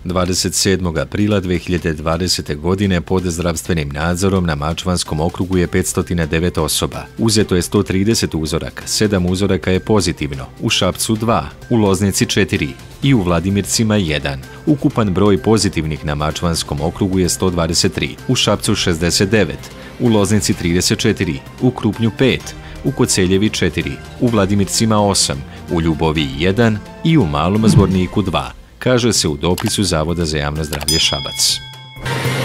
27. aprila 2020. godine pod zdravstvenim nadzorom na Mačvanskom okrugu je 509 osoba. Uzeto je 130 uzoraka, 7 uzoraka je pozitivno, u Šapcu 2, u Loznici 4 i u Vladimircima 1. Ukupan broj pozitivnih na Mačvanskom okrugu je 123, u Šapcu 69, u Loznici 34, u Krupnju 5, u Koceljevi 4, u Vladimircima 8, u Ljuboviji 1 i u Malom Zvorniku 2, kaže se u dopisu Zavoda za javno zdravlje Šabac.